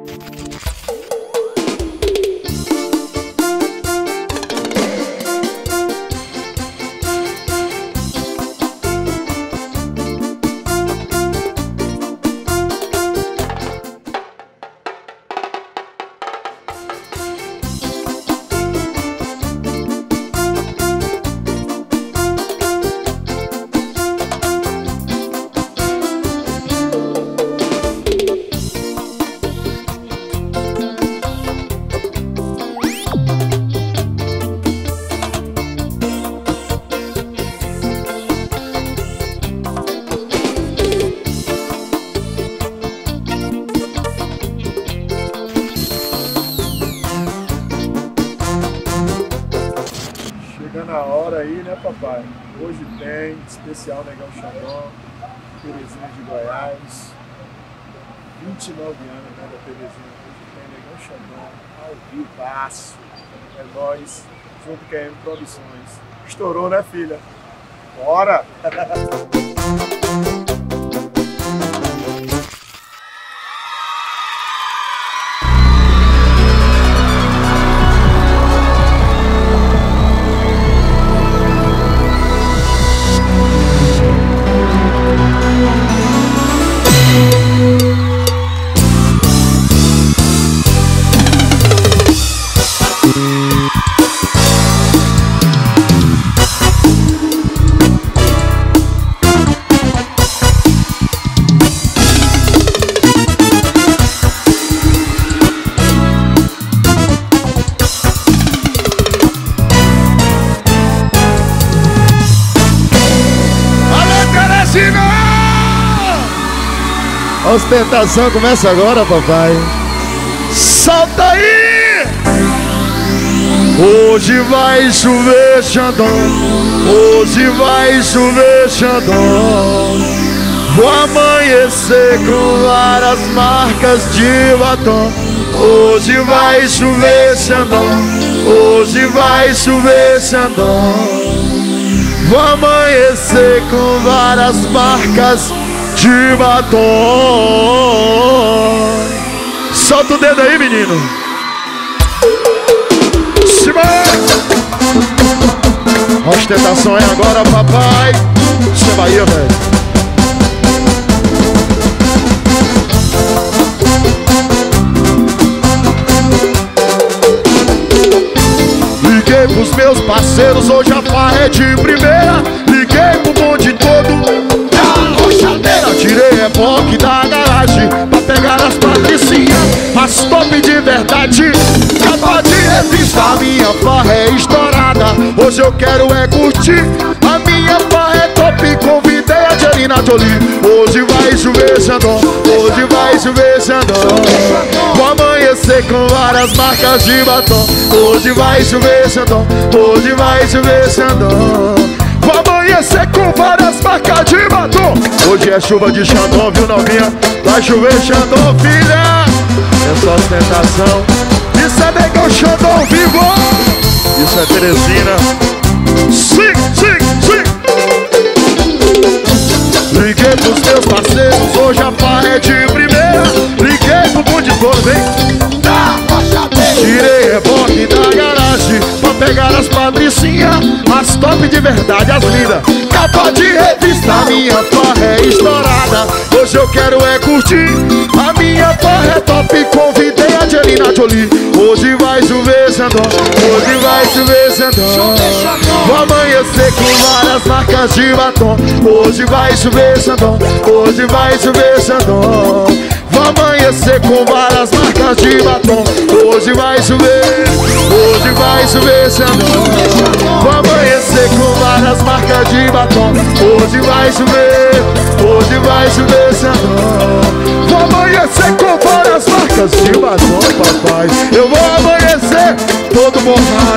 Na hora aí, né, papai? Hoje tem especial Negão Xandão, Terezinha de Goiás, 29 anos, né, da Terezinha. Hoje tem Negão Xandão, ao vivaço. É nóis, junto com a M Produções. Estourou, né, filha? Bora! A ostentação começa agora, papai. Solta aí! Hoje vai chover, Xandão. Hoje vai chover, Xandão. Vou amanhecer com várias marcas de batom. Hoje vai chover, Xandão. Hoje vai chover, Xandão. Vou amanhecer com várias marcas de batom. Solta o dedo aí, menino. A ostentação é agora, papai. Isso é Bahia, velho. Liguei pros meus parceiros, hoje a farra é de primeira. Liguei pro bonde todo da rochadeira. Tirei reboque da garagem pra pegar as patricinhas, as top de verdade, capa de revista. A minha farra é estourada, hoje eu quero é curtir. A minha farra é top, convidei a Angelina Jolie. Hoje vai chover, Xandão. Hoje vai chover, Xandão. Vou amanhecer com várias marcas de batom. Hoje vai chover, Xandão. Hoje vai chover, Xandão. Vou amanhecer com várias marcas de batom. Hoje é chuva de Xandão, viu, novinha? Vai chover, Xandão, filha. Essa ostentação, isso é Negão Xandão vivo. Isso é Teresina. Sim, sim, sim. Liguei pros meus parceiros, hoje a farra é de primeira. Liguei pro bonde todo, vem da rochadeira. Tirei reboque da garagem pra pegar as patricinhas, as top de verdade, as lindas, capa de revista. A minha farra é estourada, hoje eu quero é curtir. A minha farra é top, convidei a Angelina Jolie. Hoje vai chover, Xandão. Hoje vai chover, Xandão. Vou amanhecer com várias marcas de batom. Hoje vai chover, Xandão. Hoje vai chover, Xandão. Vou amanhecer com várias marcas de batom. Hoje vai chover. Hoje vai chover, Xandão. Vou amanhecer com várias marcas de batom. Hoje vai chover. Hoje vai chover, Xandão. Vou amanhecer com várias marcas de batom, papai. Eu vou amanhecer todo borrado.